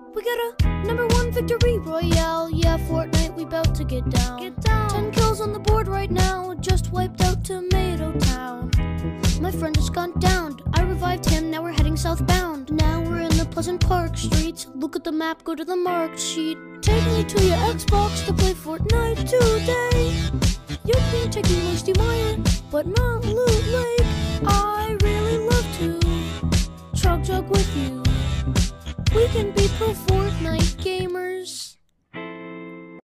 We got a #1 victory royale. Yeah, Fortnite, we bout to get down. 10 kills on the board right now. Just wiped out Tomato Town. My friend has gone down. I revived him, now we're heading southbound. Now we're in the Pleasant Park streets. Look at the map, go to the marked sheet. Take me to your Xbox to play Fortnite today. You'd be taking Moisty Mire, but not Loot Lake. I